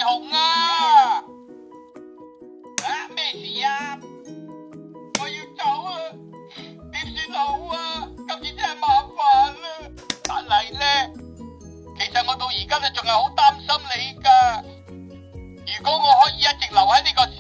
雄啊！咩事啊？我要走啊！點算好啊？今次真係麻煩啦。但係咧，其實我到而家都仲係好擔心你㗎。如果我可以一直留喺呢個